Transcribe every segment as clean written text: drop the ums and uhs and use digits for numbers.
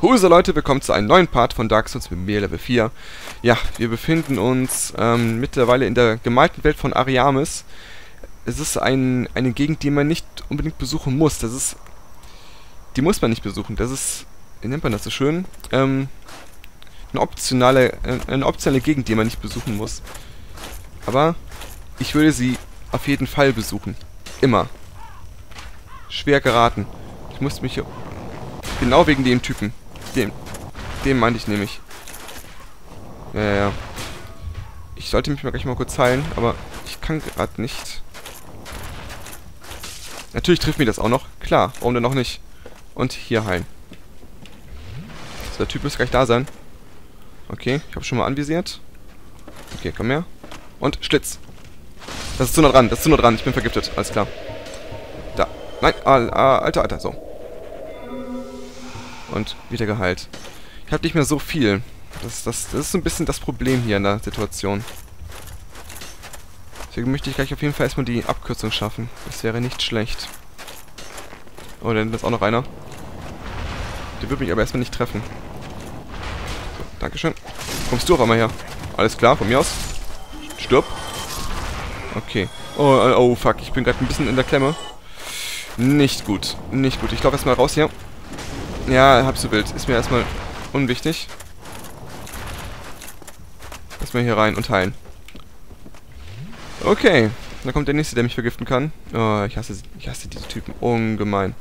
Huse Leute, willkommen zu einem neuen Part von Dark Souls mit mir, Level 4. Ja, wir befinden uns mittlerweile in der gemalten Welt von Ariamis. Es ist eine Gegend, die man nicht unbedingt besuchen muss. Die muss man nicht besuchen. Das ist, wie nennt man das so schön? Eine optionale Gegend, die man nicht besuchen muss. Aber ich würde sie auf jeden Fall besuchen. Immer. Schwer geraten. Ich musste mich hier... Genau wegen dem Typen. Dem meinte ich nämlich. Ja. Ich sollte mich mal gleich mal kurz heilen, aber ich kann gerade nicht. Natürlich trifft mich das auch noch. Klar, warum denn noch nicht? Und hier heilen. So, der Typ müsste gleich da sein. Okay, ich habe schon mal anvisiert. Okay, komm her. Und Schlitz. Das ist zu nah dran, Ich bin vergiftet, alles klar. Da. Nein, Alter, so. Und wieder geheilt. Ich habe nicht mehr so viel. Das ist so ein bisschen das Problem hier in der Situation. Deswegen möchte ich gleich auf jeden Fall erstmal die Abkürzung schaffen. Das wäre nicht schlecht. Oh, da ist auch noch einer. Der wird mich aber erstmal nicht treffen. So, dankeschön. Kommst du auf einmal her? Alles klar, von mir aus. Stirb. Okay. Oh, fuck. Ich bin gerade ein bisschen in der Klemme. Nicht gut. Nicht gut. Ich laufe erstmal raus hier. Ja, halb so wild. Ist mir erstmal unwichtig. Erstmal hier rein und heilen. Okay. Dann kommt der nächste, der mich vergiften kann. Oh, ich hasse diese Typen. Ungemein.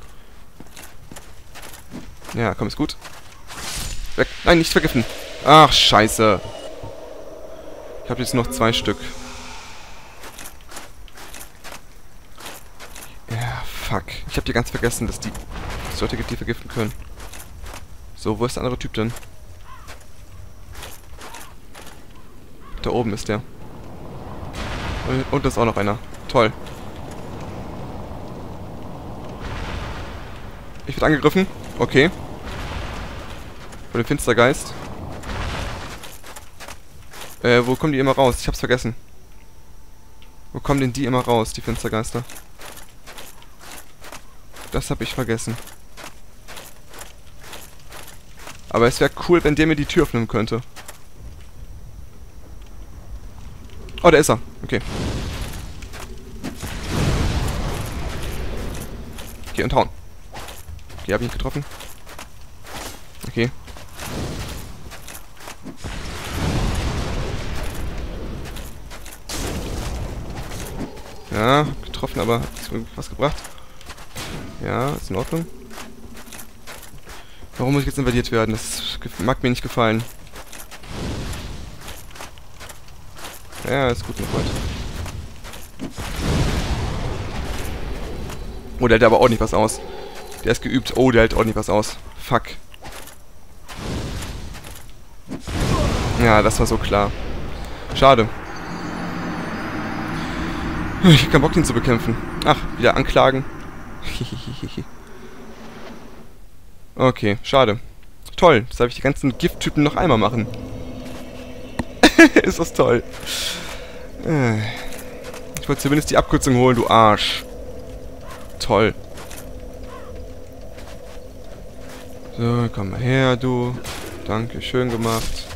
Ja, komm, ist gut. Weg. Nein, nicht vergiften. Ach, scheiße. Ich habe jetzt noch 2 Stück. Ja, fuck. Ich habe die ganz vergessen, dass es Leute gibt, die vergiften können. So, wo ist der andere Typ denn? Da oben ist der. Und da ist auch noch einer. Toll. Ich werde angegriffen. Okay. Von dem Finstergeist. Wo kommen die immer raus? Ich hab's vergessen. Wo kommen denn die immer raus, die Finstergeister? Das habe ich vergessen. Aber es wäre cool, wenn der mir die Tür öffnen könnte. Oh, da ist er. Okay. Okay, und hauen. Okay, habe ich nicht getroffen. Okay. Ja, getroffen, aber hat was gebracht. Ja, ist in Ordnung. Warum muss ich jetzt invadiert werden? Das mag mir nicht gefallen. Ja, ist gut, mein Freund. Oh, der hält aber ordentlich was aus. Der ist geübt. Oh, der hält ordentlich was aus. Fuck. Ja, das war so klar. Schade. Ich hab keinen Bock, ihn zu bekämpfen. Ach, wieder anklagen. Okay, schade. Toll, jetzt darf ich die ganzen Gifttypen noch einmal machen. Ist das toll. Ich wollte zumindest die Abkürzung holen, du Arsch. Toll. So, komm mal her, du. Danke, schön gemacht.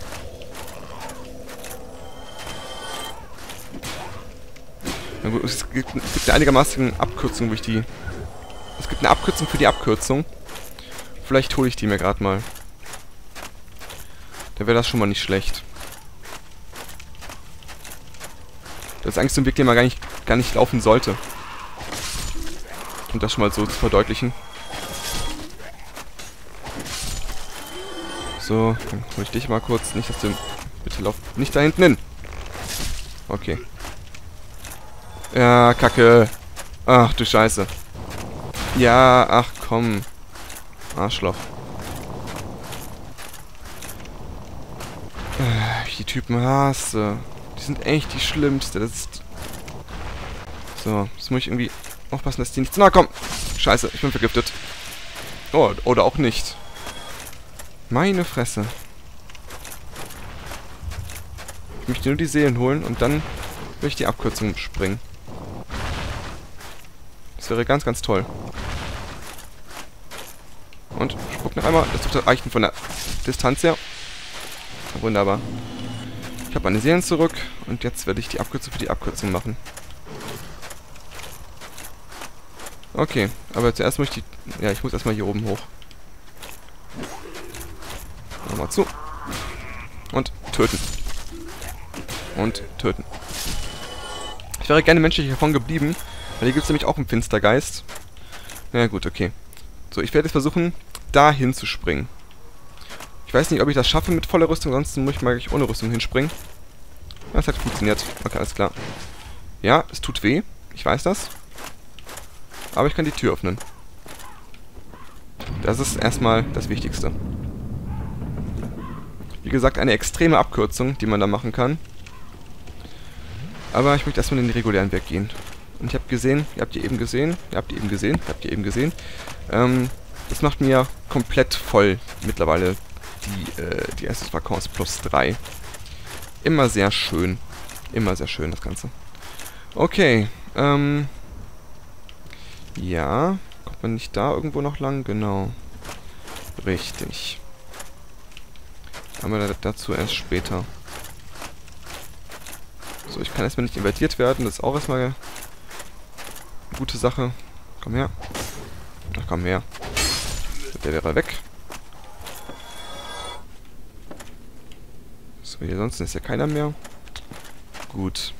Na gut, es gibt eine einigermaßen Abkürzung, wo ich die... Es gibt eine Abkürzung für die Abkürzung. Vielleicht hole ich die mir gerade mal. Dann wäre das schon mal nicht schlecht. Das ist eigentlich so ein Weg, den man gar nicht laufen sollte. Um das schon mal so zu verdeutlichen. So, dann hole ich dich mal kurz. Nicht, dass du... Bitte lauf nicht da hinten hin. Okay. Ja, Kacke. Ach, du Scheiße. Ja, ach komm. Arschloch. Ich die Typen hasse. Die sind echt die Schlimmste. Das ist... So, jetzt muss ich irgendwie aufpassen, dass die nicht zu nahe kommen. Scheiße, ich bin vergiftet. Oh, oder auch nicht. Meine Fresse. Ich möchte nur die Seelen holen und dann will ich die Abkürzung springen. Das wäre ganz, ganz toll. Und spuck noch einmal. Das dürfte reichen von der Distanz her. Wunderbar. Ich habe meine Seelen zurück. Und jetzt werde ich die Abkürzung für die Abkürzung machen. Okay, aber zuerst muss ich die... Ja, ich muss erstmal hier oben hoch. Nochmal zu. Und töten. Und töten. Ich wäre gerne menschlich davon geblieben, weil hier gibt es nämlich auch einen Finstergeist. Na gut, okay. So, ich werde jetzt versuchen, da hinzuspringen. Ich weiß nicht, ob ich das schaffe mit voller Rüstung, ansonsten muss ich mal gleich ohne Rüstung hinspringen. Das hat funktioniert. Okay, alles klar. Ja, es tut weh. Ich weiß das. Aber ich kann die Tür öffnen. Das ist erstmal das Wichtigste. Wie gesagt, eine extreme Abkürzung, die man da machen kann. Aber ich möchte erstmal den regulären Weg gehen. Und ich habe gesehen, ihr habt eben gesehen, das macht mir komplett voll mittlerweile die Estus Vacances plus 3. Immer sehr schön. Immer sehr schön, das Ganze. Okay, ja, kommt man nicht da irgendwo noch lang? Genau. Richtig. Aber dazu erst später. So, ich kann erstmal nicht invertiert werden. Das ist auch erstmal eine gute Sache. Komm her. Ach, komm her. Der wäre weg. So, hier sonst ist ja keiner mehr. Gut.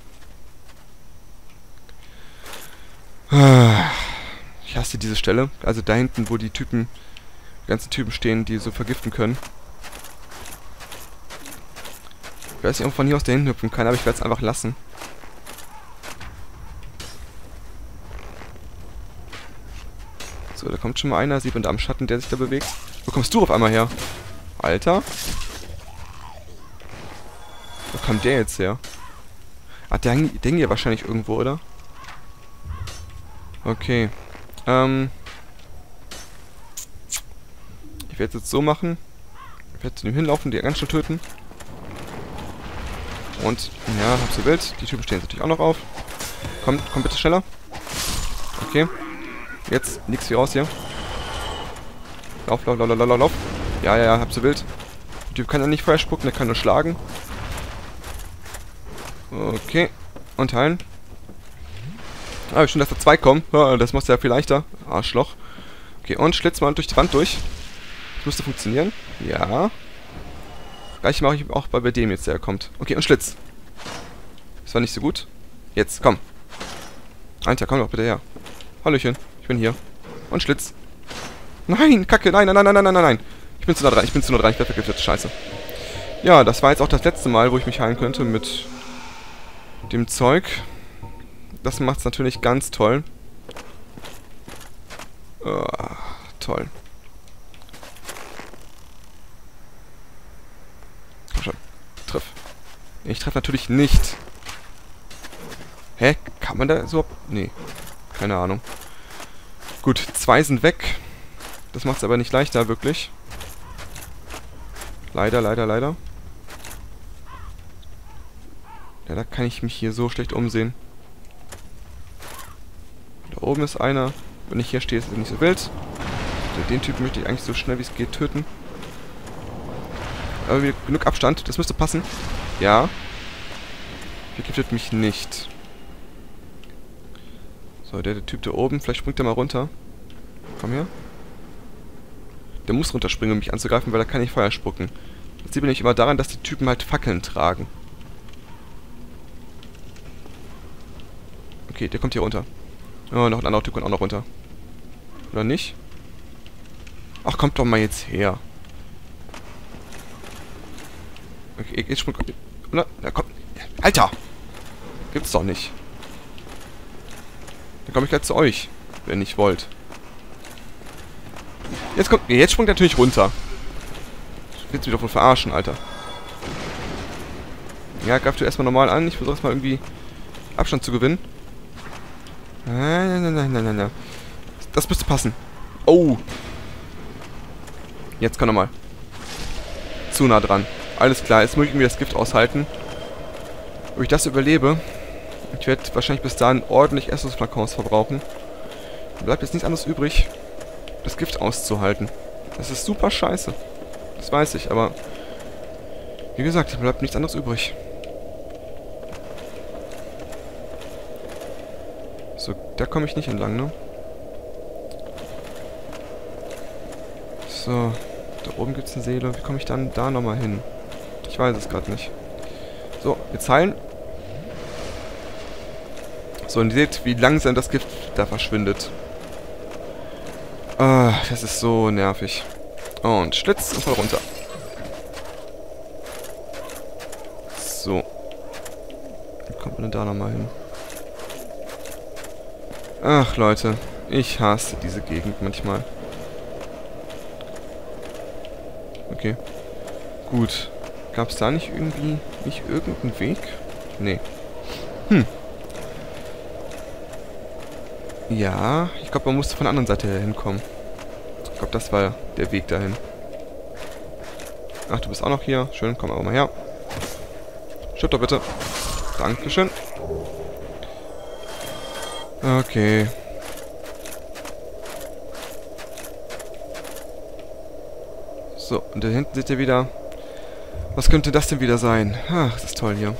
Ich hasse diese Stelle. Also da hinten, wo die ganzen Typen stehen, die so vergiften können. Ich weiß nicht, ob man von hier aus dahin hüpfen kann, aber ich werde es einfach lassen. So, da kommt schon mal einer. Sieht man da am Schatten, der sich da bewegt. Wo kommst du auf einmal her? Alter. Wo kam der jetzt her? Ah, der hängt hier wahrscheinlich irgendwo, oder? Okay. Ich werde es jetzt so machen. Ich werde zu ihm hinlaufen, die ganz schnell töten. Und, ja, hab so wild. Die Typen stehen natürlich auch noch auf. Komm bitte schneller. Okay. Jetzt, nix wie raus hier. Lauf. Ja, hab so wild. Der Typ kann ja nicht Feuer spucken, der kann nur schlagen. Okay. Und heilen. Ah, schön, dass da 2 kommen. Ja, das macht's ja viel leichter. Arschloch. Okay, und schlitz mal durch die Wand durch. Das müsste funktionieren. Ja. Gleich mache ich auch bei dem jetzt, der kommt. Okay, und Schlitz. Das war nicht so gut. Jetzt, komm. Alter, komm doch bitte her. Hallöchen, ich bin hier. Und Schlitz. Nein, Kacke, nein. Ich bin zu nah dran, ich werde vergiftet, scheiße. Ja, das war jetzt auch das letzte Mal, wo ich mich heilen könnte mit dem Zeug. Das macht's natürlich ganz toll. Toll. Komm schon. Triff. Ich treffe natürlich nicht. Hä? Kann man da so... Nee. Keine Ahnung. Gut, 2 sind weg. Das macht's aber nicht leichter, wirklich. Leider. Leider kann ich mich hier so schlecht umsehen. Da oben ist einer. Wenn ich hier stehe, ist es nicht so wild. Also den Typen möchte ich eigentlich so schnell wie es geht töten. Aber wieder genug Abstand. Das müsste passen. Ja. Vergiftet mich nicht. So, der Typ da oben. Vielleicht springt er mal runter. Komm her. Der muss runterspringen, um mich anzugreifen, weil er kann nicht Feuer spucken. Das sieht man nämlich immer daran, dass die Typen halt Fackeln tragen. Okay, der kommt hier runter. Oh, noch ein anderer Typ kommt auch noch runter. Oder nicht? Ach, kommt doch mal jetzt her. Okay, jetzt springt... Oder? Na, komm. Alter! Gibt's doch nicht. Dann komme ich gleich zu euch, wenn ihr wollt. Jetzt springt er natürlich runter. Willst du mich doch wohl verarschen, Alter. Ja, greif du erstmal normal an. Ich versuche erstmal irgendwie Abstand zu gewinnen. Nein. Das müsste passen. Oh. Jetzt kann er mal. Zu nah dran. Alles klar, jetzt muss ich irgendwie das Gift aushalten. Ob ich das überlebe. Ich werde wahrscheinlich bis dahin ordentlich Estus-Flakons verbrauchen. Bleibt jetzt nichts anderes übrig, das Gift auszuhalten. Das ist super scheiße. Das weiß ich, aber... Wie gesagt, mir bleibt nichts anderes übrig. So, da komme ich nicht entlang, ne? So, da oben gibt es eine Seele. Wie komme ich dann da nochmal hin? Ich weiß es gerade nicht. So, jetzt heilen. So, und ihr seht, wie langsam das Gift da verschwindet. Ah, das ist so nervig. Und Schlitz und voll runter. So. Wie kommt man denn da nochmal hin? Ach, Leute. Ich hasse diese Gegend manchmal. Okay. Gut. Gab es da nicht irgendwie... nicht irgendeinen Weg? Nee. Ja, ich glaube, man musste von der anderen Seite her hinkommen. Ich glaube, das war der Weg dahin. Ach, du bist auch noch hier. Schön, komm aber mal her. Stirb doch bitte. Dankeschön. Okay. So, und da hinten seht ihr wieder... Was könnte das denn wieder sein? Ach, das ist toll hier.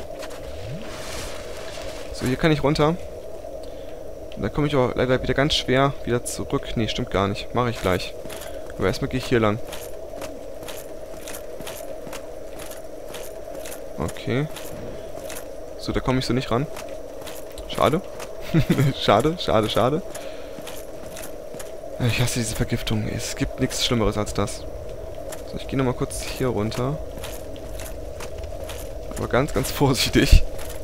So, hier kann ich runter. Und da komme ich aber leider wieder ganz schwer wieder zurück. Nee, stimmt gar nicht. Mache ich gleich. Aber erstmal gehe ich hier lang. Okay. So, da komme ich so nicht ran. Schade. Schade, schade, schade. Ich hasse diese Vergiftung. Es gibt nichts Schlimmeres als das. So, ich gehe nochmal kurz hier runter. Aber ganz, ganz vorsichtig.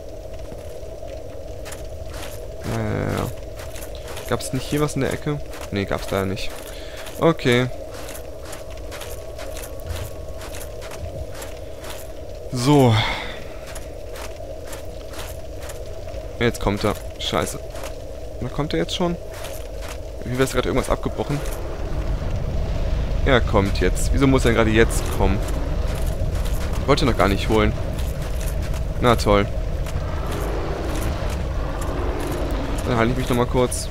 Ja. Gab es nicht hier was in der Ecke? Nee, gab es leider nicht. Okay. So. Jetzt kommt er. Scheiße. Na, kommt er jetzt schon? Wie wäre es gerade irgendwas abgebrochen? Er kommt jetzt. Wieso muss er gerade jetzt kommen? Ich wollte noch gar nicht holen. Na toll. Dann halte ich mich nochmal kurz.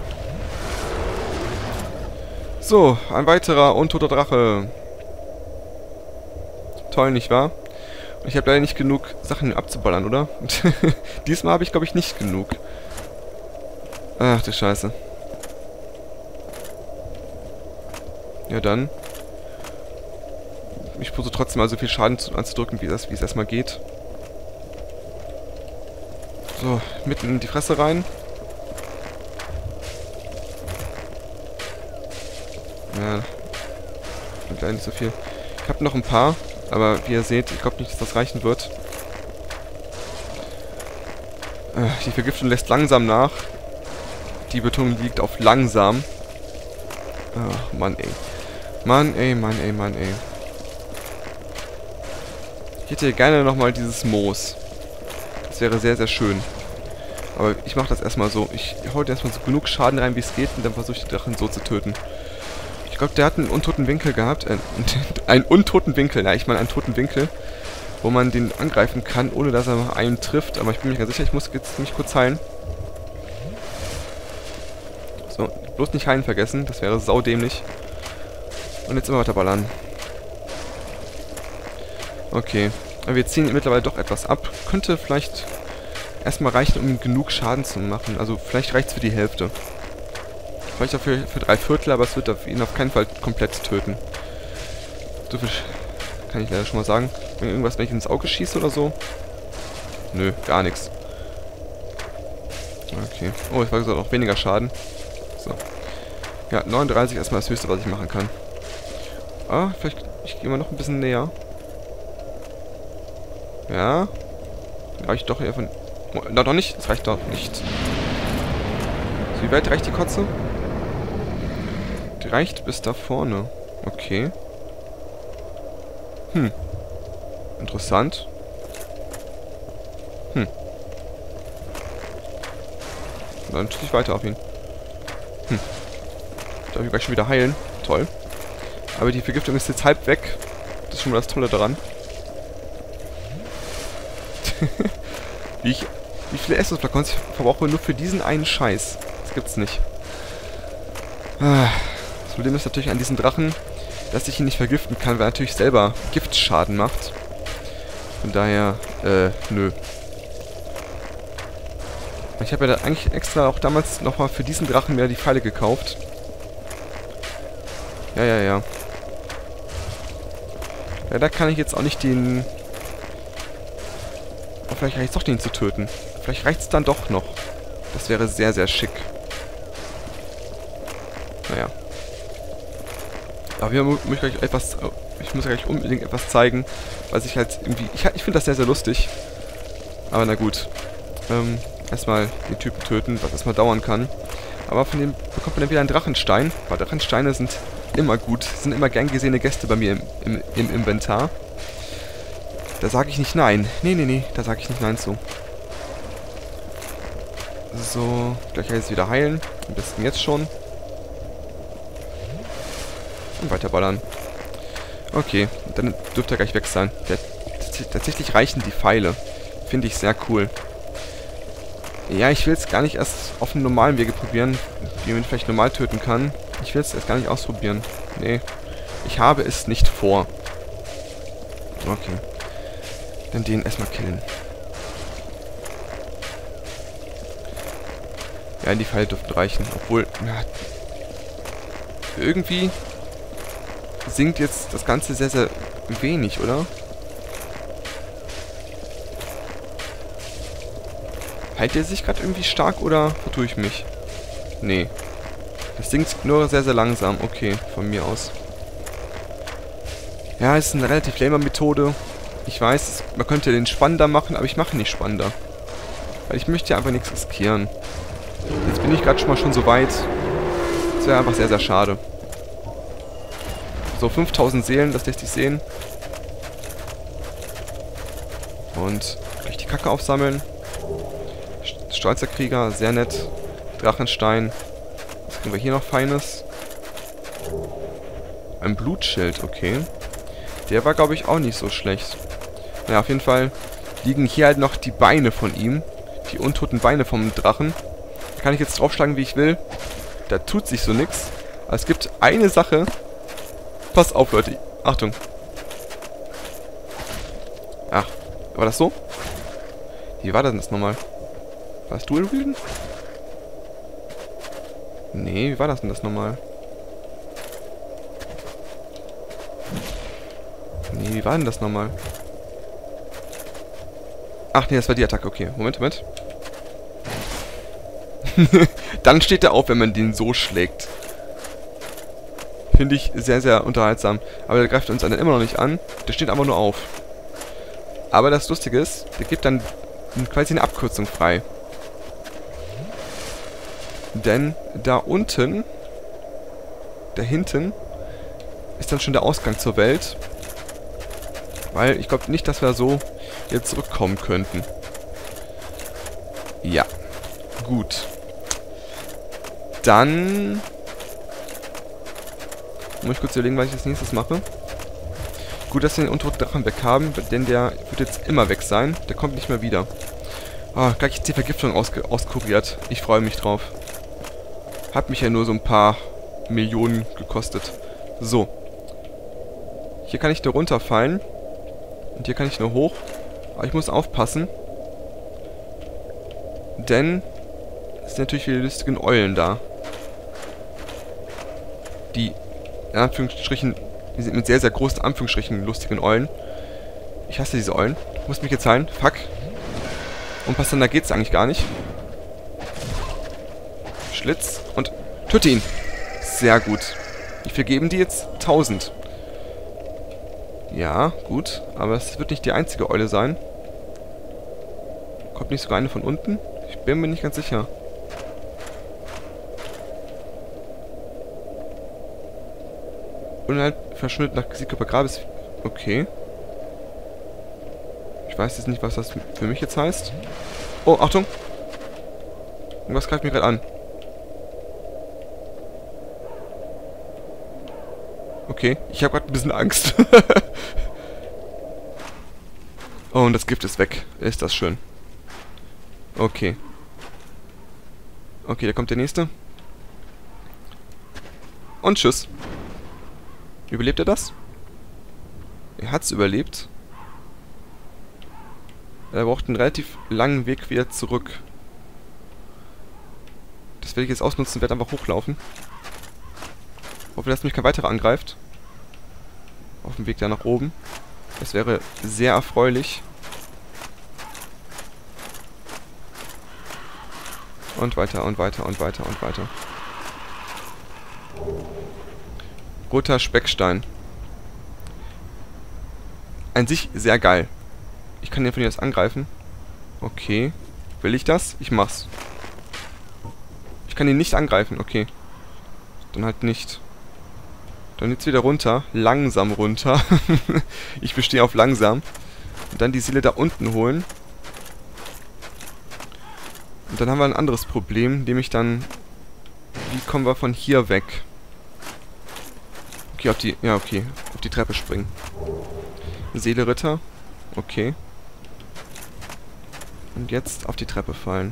So, ein weiterer untoter Drache. Toll, nicht wahr? Und ich habe leider nicht genug Sachen abzuballern, oder? Diesmal habe ich, glaube ich, nicht genug. Ach, du Scheiße. Ja, dann. Ich versuche trotzdem mal so viel Schaden anzudrücken, wie es erstmal geht. So, mitten in die Fresse rein. Ja, leider nicht so viel. Ich habe noch ein paar, aber wie ihr seht, ich glaube nicht, dass das reichen wird. Die Vergiftung lässt langsam nach. Die Betonung liegt auf langsam. Ach, Mann, ey. Mann, ey, Mann, ey, Mann, ey. Ich hätte gerne nochmal dieses Moos. Das wäre sehr, sehr schön. Aber ich mache das erstmal so. Ich hau dir erstmal so genug Schaden rein, wie es geht, und dann versuche ich den Drachen so zu töten. Ich glaube, der hat einen untoten Winkel gehabt. Einen untoten Winkel. Ja, ich meine einen toten Winkel. Wo man den angreifen kann, ohne dass er einen trifft. Aber ich bin mir ganz sicher, ich muss jetzt mich kurz heilen. So, bloß nicht heilen vergessen. Das wäre saudämlich. Und jetzt immer weiter ballern. Okay. Aber wir ziehen mittlerweile doch etwas ab. Könnte vielleicht erstmal reichen, um ihm genug Schaden zu machen. Also vielleicht reicht es für die Hälfte. Vielleicht auch für 3/4, aber es wird ihn auf keinen Fall komplett töten. So viel kann ich leider schon mal sagen. Wenn ich ins Auge schieße oder so? Nö, gar nichts. Okay. Oh, ich war gesagt, noch weniger Schaden. So. Ja, 39 erstmal das Höchste, was ich machen kann. Ah, vielleicht... Ich gehe mal noch ein bisschen näher. Ja. Reicht doch eher von... Oh, na, doch nicht. Das reicht doch nicht. So, wie weit reicht die Kotze? Die reicht bis da vorne. Okay. Interessant. Dann tue ich weiter auf ihn. Darf ich gleich schon wieder heilen. Toll. Aber die Vergiftung ist jetzt halb weg. Das ist schon mal das Tolle daran. Wie viele Essensflakons ich verbrauche nur für diesen einen Scheiß. Das gibt's nicht. Das Problem ist natürlich an diesen Drachen, dass ich ihn nicht vergiften kann, weil er natürlich selber Giftschaden macht. Von daher, nö. Ich habe ja da eigentlich extra auch damals nochmal für diesen Drachen mir die Pfeile gekauft. Ja. Ja, da kann ich jetzt auch nicht den... Oh, vielleicht reicht es doch, den zu töten. Vielleicht reicht es dann doch noch. Das wäre sehr, sehr schick. Naja. Aber ich muss euch etwas... Ich muss euch unbedingt etwas zeigen, was ich halt irgendwie... Ich finde das sehr, sehr lustig. Aber na gut. Erstmal den Typen töten, was erstmal dauern kann. Aber von dem bekommt man dann wieder einen Drachenstein. Weil Drachensteine sind immer gut. Sind immer gern gesehene Gäste bei mir im Inventar. Da sage ich nicht nein. Nee, da sage ich nicht nein zu. So, gleich jetzt wieder heilen. Am besten jetzt schon. Und weiterballern. Okay, dann dürfte er gleich weg sein. Tatsächlich reichen die Pfeile. Finde ich sehr cool. Ja, ich will es gar nicht erst auf einem normalen Wege probieren, wie man ihn vielleicht normal töten kann. Ich will es erst gar nicht ausprobieren. Nee, ich habe es nicht vor. Okay. Dann den erstmal killen. Ja, die Pfeile dürften reichen. Obwohl, ja, irgendwie sinkt jetzt das Ganze sehr, sehr wenig, oder? Heilt der sich gerade irgendwie stark oder vertue ich mich? Nee. Das sinkt nur sehr, sehr langsam. Okay, von mir aus. Ja, ist eine relativ lame Methode. Ich weiß, man könnte den spannender machen, aber ich mache ihn nicht spannender. Weil ich möchte ja einfach nichts riskieren. Jetzt bin ich gerade schon so weit. Das wäre einfach sehr, sehr schade. So, 5000 Seelen, das lässt sich sehen. Und gleich die Kacke aufsammeln. Stolzer Krieger, sehr nett. Drachenstein. Was kriegen wir hier noch Feines? Ein Blutschild, okay. Der war, glaube ich, auch nicht so schlecht. Naja, auf jeden Fall liegen hier halt noch die Beine von ihm. Die untoten Beine vom Drachen. Da kann ich jetzt draufschlagen, wie ich will. Da tut sich so nichts. Aber es gibt eine Sache. Passt auf, Leute. Achtung. Ach, war das so? Wie war das nochmal? War es Dual Wielden? Nee, wie war das denn das nochmal? Nee, wie war denn das nochmal? Ach nee, das war die Attacke. Okay, Moment. Dann steht er auf, wenn man den so schlägt. Finde ich sehr, sehr unterhaltsam. Aber der greift uns dann immer noch nicht an. Der steht einfach nur auf. Aber das Lustige ist, der gibt dann quasi eine Abkürzung frei. Denn da unten, da hinten, ist dann schon der Ausgang zur Welt. Weil ich glaube nicht, dass wir so jetzt zurückkommen könnten. Ja. Gut. Dann muss ich kurz überlegen, was ich als nächstes mache. Gut, dass wir den untoten Drachen weg haben, denn der wird jetzt immer weg sein. Der kommt nicht mehr wieder. Ah, gleich ist die Vergiftung auskuriert. Ich freue mich drauf. Hat mich ja nur so ein paar Millionen gekostet. So. Hier kann ich nur runterfallen. Und hier kann ich nur hoch. Aber ich muss aufpassen. Denn es sind natürlich viele lustigen Eulen da. Die, in Anführungsstrichen, die sind mit sehr, sehr großen Anführungsstrichen lustigen Eulen. Ich hasse diese Eulen. Ich muss mich jetzt heilen. Fuck. Und passender geht's eigentlich gar nicht. Schlitz und töte ihn. Sehr gut. Wie viel geben die jetzt? 1000. Ja, gut. Aber es wird nicht die einzige Eule sein. Kommt nicht sogar eine von unten? Ich bin mir nicht ganz sicher. Und halt verschwindet nach Siegkörper Grabes. Okay. Ich weiß jetzt nicht, was das für mich jetzt heißt. Oh, Achtung! Irgendwas greift mich gerade an. Okay, ich habe gerade ein bisschen Angst. Oh, und das Gift ist weg. Ist das schön. Okay. Okay, da kommt der nächste. Und tschüss. Überlebt er das? Er hat's überlebt. Er braucht einen relativ langen Weg wieder zurück. Das werde ich jetzt ausnutzen, werde einfach hochlaufen. Hoffe, dass mich kein weiterer angreift. Auf dem Weg da nach oben. Das wäre sehr erfreulich. Und weiter und weiter und weiter und weiter. Roter Speckstein. An sich sehr geil. Ich kann den von hier aus angreifen. Okay. Will ich das? Ich mach's. Ich kann ihn nicht angreifen. Okay. Dann halt nicht. Dann jetzt wieder runter. Langsam runter. Ich bestehe auf langsam. Und dann die Seele da unten holen. Und dann haben wir ein anderes Problem, nämlich dann... Wie kommen wir von hier weg? Okay, auf die... Ja, okay. Auf die Treppe springen. Seele Ritter. Okay. Und jetzt auf die Treppe fallen.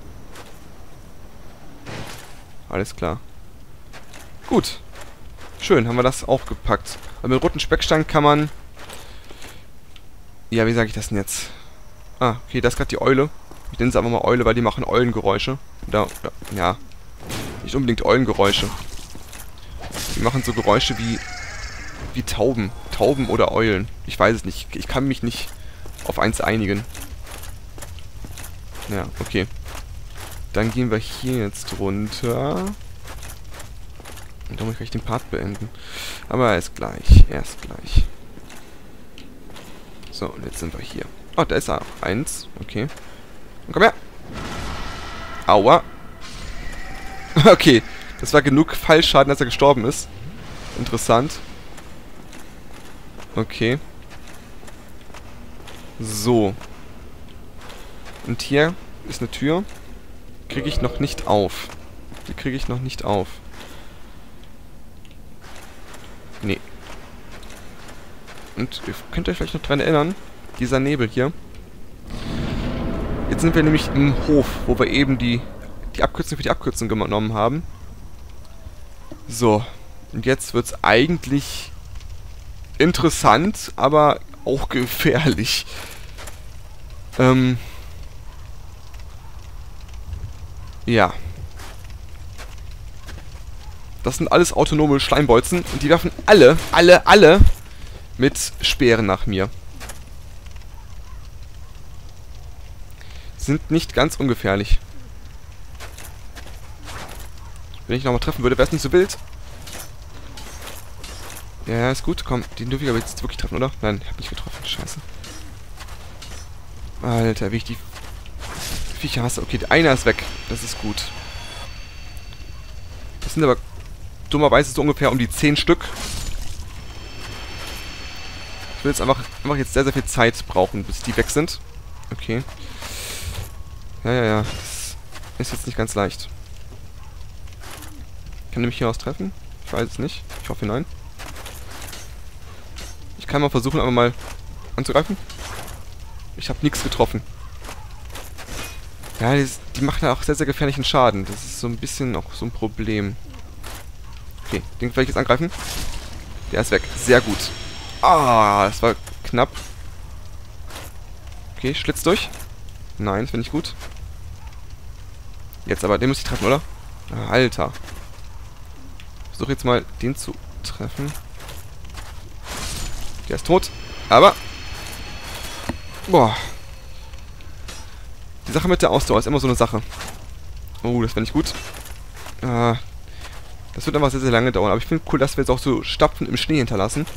Alles klar. Gut. Schön, haben wir das auch gepackt. Aber mit roten Speckstein kann man... Ja, wie sage ich das denn jetzt? Ah, okay, das ist gerade die Eule. Ich nenne sie einfach mal Eule, weil die machen Eulengeräusche. Ja. Nicht unbedingt Eulengeräusche. Die machen so Geräusche wie Tauben. Tauben oder Eulen. Ich weiß es nicht. Ich kann mich nicht auf eins einigen. Ja, okay. Dann gehen wir hier jetzt runter. Und dann muss ich gleich den Part beenden. Aber erst gleich. Erst gleich. So, und jetzt sind wir hier. Oh, da ist er. 1. Okay. Und komm her. Aua. Okay. Das war genug Fallschaden, dass er gestorben ist. Interessant. Okay. So. Und hier ist eine Tür. Kriege ich noch nicht auf. Die kriege ich noch nicht auf. Nee. Und ihr könnt euch vielleicht noch dran erinnern, dieser Nebel hier. Jetzt sind wir nämlich im Hof, wo wir eben die Abkürzung für die Abkürzung genommen haben. So. Und jetzt wird es eigentlich interessant, aber auch gefährlich. Ja. Das sind alles autonome Schleimbolzen und die werfen alle mit Speeren nach mir. Sind nicht ganz ungefährlich. Wenn ich nochmal treffen würde, wäre es nicht so wild. Ja, ist gut. Komm, den dürfe ich aber jetzt wirklich treffen, oder? Nein, ich hab nicht getroffen. Scheiße. Alter, wie ich die Viecher hasse. Okay, einer ist weg. Das ist gut. Das sind aber dummerweise so ungefähr um die 10 Stück. Ich will jetzt einfach jetzt sehr, sehr viel Zeit brauchen, bis die weg sind. Okay. Ja. Das ist jetzt nicht ganz leicht. Kann er mich hier aus treffen? Ich weiß es nicht. Ich hoffe, nein. Ich kann mal versuchen, aber mal anzugreifen. Ich habe nichts getroffen. Ja, die machen ja auch sehr, sehr gefährlichen Schaden. Das ist so ein bisschen auch so ein Problem. Okay, den werde ich jetzt angreifen. Der ist weg. Sehr gut. Ah, das war knapp. Okay, Schlitz durch. Nein, das finde ich gut. Jetzt aber, den muss ich treffen, oder? Ah, Alter. Ich versuche jetzt mal, den zu treffen. Der ist tot. Aber... Boah. Die Sache mit der Ausdauer ist immer so eine Sache. Oh, das wäre nicht gut. Das wird einfach sehr, sehr lange dauern. Aber ich finde cool, dass wir jetzt auch so Stapfen im Schnee hinterlassen.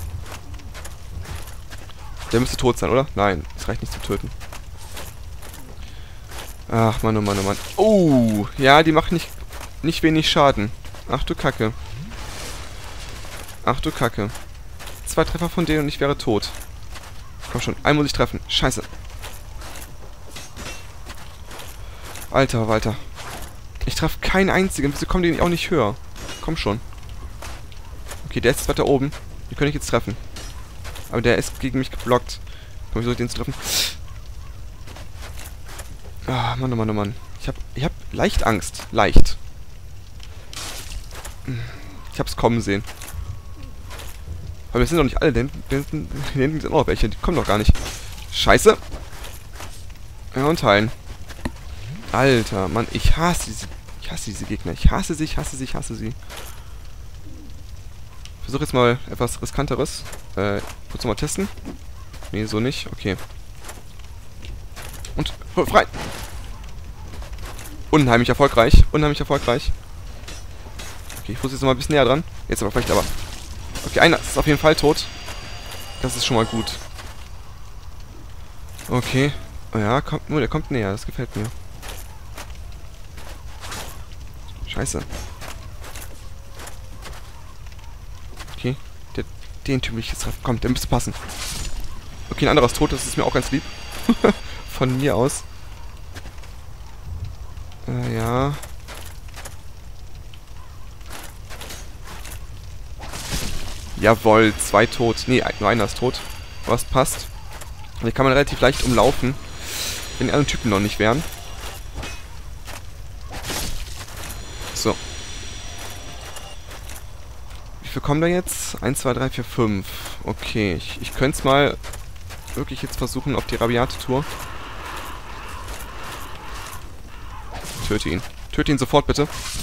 Der müsste tot sein, oder? Nein, es reicht nicht zu töten. Ach, Mann, oh Mann, oh Mann. Oh, ja, die machen nicht wenig Schaden. Ach du Kacke. Ach du Kacke. 2 Treffer von denen und ich wäre tot. Komm schon, einen muss ich treffen. Scheiße. Alter, Walter. Ich treffe keinen einzigen. Wieso kommen die auch nicht höher? Komm schon. Okay, der ist jetzt weiter oben. Den könnte ich jetzt treffen. Aber der ist gegen mich geblockt. Komm, wie soll ich den zu treffen? Ah, Mann, oh Mann, oh Mann. Ich hab leicht Angst. Leicht. Ich hab's kommen sehen. Aber wir sind doch nicht alle. Hier hinten sind auch noch welche. Die kommen doch gar nicht. Scheiße. Ja, und heilen. Alter, Mann. Ich hasse diese Gegner. Ich hasse sie. Versuche jetzt mal etwas Riskanteres. Kurz nochmal testen. Nee, so nicht. Okay. Und frei. Unheimlich erfolgreich. Okay, ich muss jetzt noch mal ein bisschen näher dran. Jetzt aber vielleicht aber. Okay, einer ist auf jeden Fall tot. Das ist schon mal gut. Okay. Oh ja, der kommt näher. Das gefällt mir. Scheiße. Okay. Den Typ will ich jetzt treffen. Komm, der müsste passen. Okay, ein anderer ist tot. Das ist mir auch ganz lieb. Von mir aus. Ja. Jawohl, 2 tot. Nee, nur einer ist tot. Was passt. Die kann man relativ leicht umlaufen, wenn die anderen Typen noch nicht wären. So. Wie viel kommen da jetzt? 1, 2, 3, 4, 5. Okay, ich könnte es mal wirklich jetzt versuchen auf die rabiate Tour. Töte ihn. Töte ihn sofort, bitte.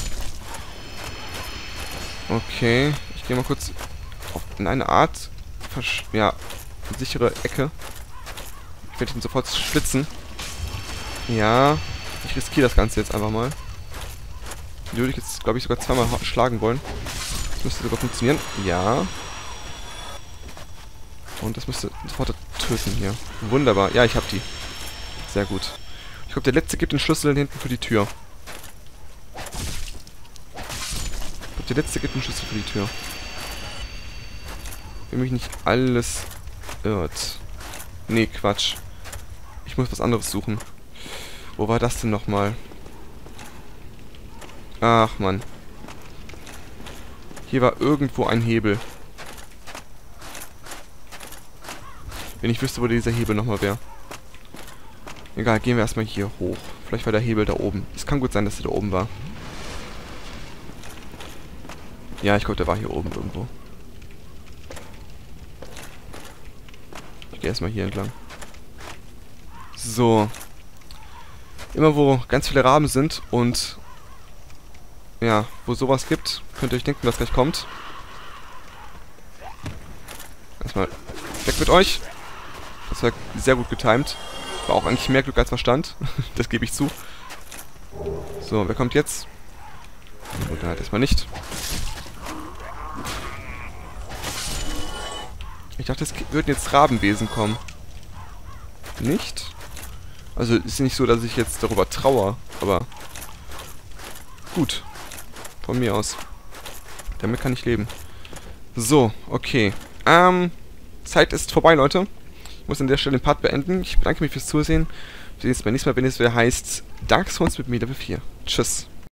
Okay, ich gehe mal kurz in eine Art sichere Ecke. Ich werde ihn sofort schlitzen. Ja, ich riskiere das Ganze jetzt einfach mal. Die würde ich jetzt, glaube ich, sogar zweimal schlagen wollen. Das müsste sogar funktionieren. Ja. Und das müsste sofort töten hier. Wunderbar. Ja, ich habe die. Sehr gut. Ich glaube, der letzte gibt den Schlüssel hinten für die Tür. Wenn mich nicht alles irrt. Nee, Quatsch. Ich muss was anderes suchen. Wo war das denn nochmal? Ach, Mann. Hier war irgendwo ein Hebel. Wenn ich wüsste, wo dieser Hebel nochmal wäre. Egal, gehen wir erstmal hier hoch. Vielleicht war der Hebel da oben. Es kann gut sein, dass er da oben war. Ja, ich glaube, der war hier oben irgendwo. Ich gehe erstmal hier entlang. So. Immer wo ganz viele Raben sind und ja, wo sowas gibt, könnt ihr euch denken, was gleich kommt. Erstmal weg mit euch. Das war sehr gut getimed. War auch eigentlich mehr Glück als Verstand. Das gebe ich zu. So, wer kommt jetzt? Oder halt erstmal nicht. Ich dachte, es würden jetzt Rabenwesen kommen. Nicht? Also ist nicht so, dass ich jetzt darüber trauere, aber gut. Von mir aus. Damit kann ich leben. So, okay. Zeit ist vorbei, Leute. Ich muss an der Stelle den Part beenden. Ich bedanke mich fürs Zusehen. Wir sehen uns beim nächsten Mal, wenn es wieder heißt Dark Souls mit mir Level 4. Tschüss.